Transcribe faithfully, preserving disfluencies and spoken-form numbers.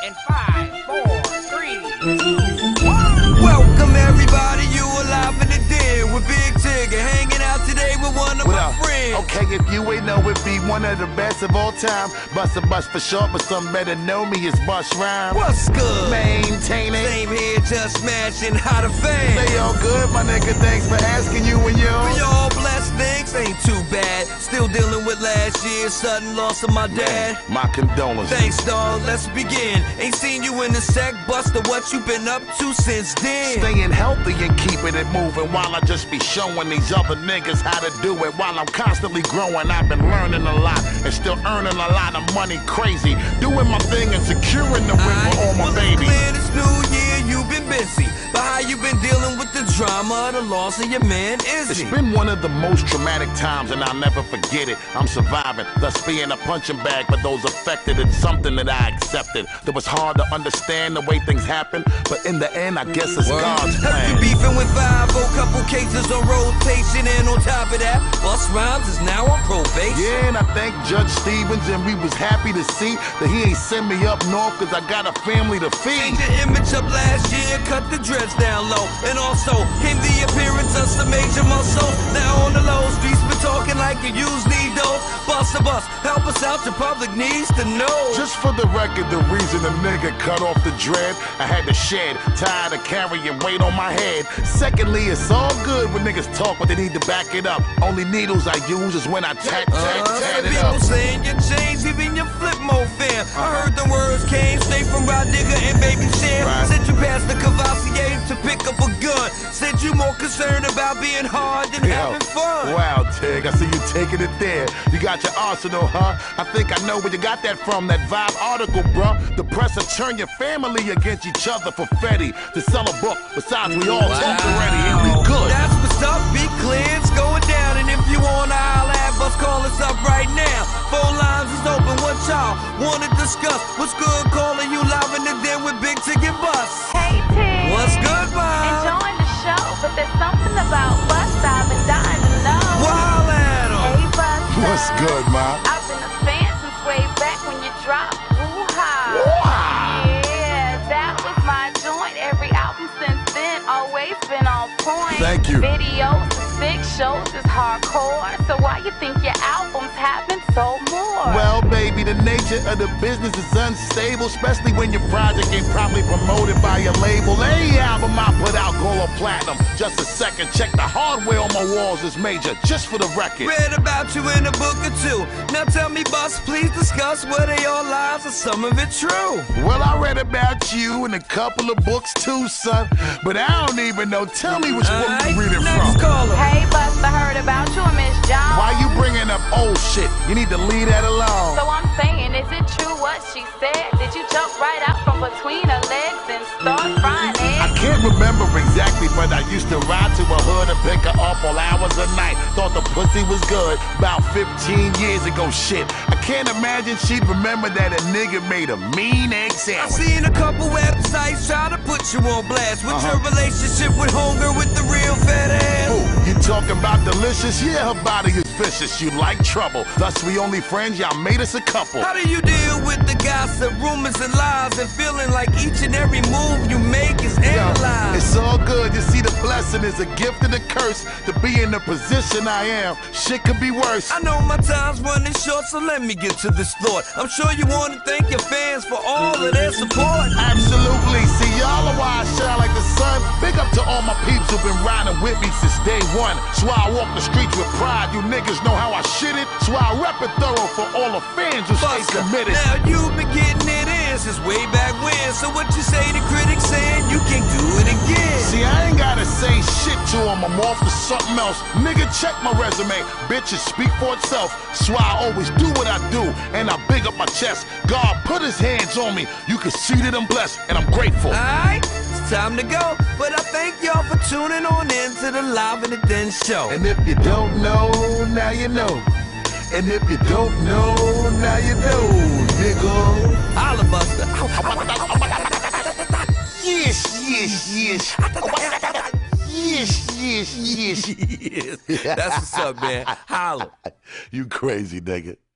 In five, four, three, two, one. Welcome everybody, you alive in the den with Big Tigger, hanging out today with one of what my up? friends. Okay, if you ain't know it, be one of the best of all time. Bust a bust for short, but some better know me as Bust Rhyme. What's good? Maintaining. Same here, just smashing how the fans. They all good, my nigga. Thanks for asking you and We yours. all blessed, things ain't too bad. Still dealing with last year's sudden loss of my dad. My condolences. Thanks, dawg, let's begin. Ain't seen you in a sec, Buster, what you been up to since then? Staying healthy and keeping it moving while I just be showing these other niggas how to do it. While I'm constantly growing, I've been learning a lot and still earning a lot of money crazy. Doing my thing and securing the win for all my well, babies. It's clear this new year you've been busy, but how you been dealing with the drama of the loss of your man Izzy? It's been one of the most traumatic times and I'll never forget it. I'm surviving, thus being a punching bag for those affected. It's something that I accepted. That was hard to understand the way things happen, but in the end, I guess it's God's Hefty plan. beefing with five, oh, couple cases on rotation, and on top of that, Bust Rhymes is now on probation. Yeah, and I thank Judge Stevens, and we was happy to see that he ain't send me up north cause I got a family to feed. Changed the image up last year, cut the dreads down low, and also came the appearance of some major muscle. Now on the low, streets been talking like you use need those. Bust a bus, help us out, your public needs to know. Just for the record, the reason a nigga cut off the dread, I had to shed, tired of carrying weight on my head. Secondly, it's all good when niggas talk, but they need to back it up. Only needles I use is when I tat, tat, Uh, tat it people up. saying you changed, even your flip mode fam. I heard the words came straight from Rod Digger and Baby Sham. Right. Said you passed the Cavassier to pick up a gun. Said you more concerned about being hard than Yo, having fun. wow, Tig, I see you taking it there. You got your arsenal, huh? I think I know where you got that from, that Vibe article, bruh. The press will turn your family against each other for Fetty to sell a book. Besides, we all talked already, and we good. That's what's up, be clear, it's going down. And if you wanna holler at us, call us up right now. Phone lines is open, what y'all wanna discuss? What's good, calling you live in the den with Big Ticket Bus? Hey, Tig. What's good, Bob? Enjoying the show, but there's something about Bust I've been dying to know. Wild at 'em. Hey, Buster. What's good, ma? I've been a fan since way back when you dropped Woo-Ha. Woo-Ha. Yeah, that was my joint. Every album since then always been on point. Thank you. Videos and sick shows is hardcore. So why you think your albums haven't sold more? Well, baby, the nature of the business is unstable, especially when your project ain't probably promoted by your label. Any album I put out, gold or platinum. Just a second, check the hardware on my walls is major, just for the record. Read about you in a book or two. Now tell me, boss, please discuss were they all lies or some of it true? Well, I read about you in a couple of books too, son, but I don't even know. Tell me which book Alright, you read it next from. caller. Hey, Buster, heard about you and Miss Jones. Why you bringing up old shit? You need to leave that alone. So I'm saying, is it true what she said? Did you jump right out from between her legs and start frying I eggs? can't remember exactly, but I used to ride to a hood and pick her up all hours of night. Thought the pussy was good about fifteen years ago, shit. I can't imagine she'd remember that a nigga made a mean egg I sandwich. seen a couple websites try to put you on blast. What's Uh-huh. your relationship with Hunger with the real fat ass? Who? You talking about delicious? Yeah, her body is vicious. You like trouble. Thus, we only friends. Y'all made us a couple. How do you deal with the gossip, rumors, and lies, and feeling like each and every move you make is Yo, analyzed? it's all good. You see, the blessing is a gift and a curse. To be in the position I am, shit could be worse. I know my time's running short, so let me get to this thought. I'm sure you want to thank your fans for all of their support. Absolutely. See, y'all are why I shine like the sun. Big up to all my peeps who've been riding with me since day one. So I walk the streets with pride. You niggas know how I shit it. So I rep it thorough for all the fans who stay Buster, committed. now you've been getting it in since way back when. So what you say to critics saying you can do it again? See, I ain't gotta say shit to him. I'm off to something else. Nigga, check my resume. Bitches speak for itself. So I always do what I do. And I big up my chest. God put his hands on me. You can see that I'm blessed and I'm grateful. Alright, it's time to go. But I thank y'all for tuning on in to the Live in the Den show. And if you don't know, now you know. And if you don't know, now you know, nigga. Holla, Buster. Yes, yes, yes. Yes, yes, yes. Yes. That's what's up, man. Holla. You crazy, nigga.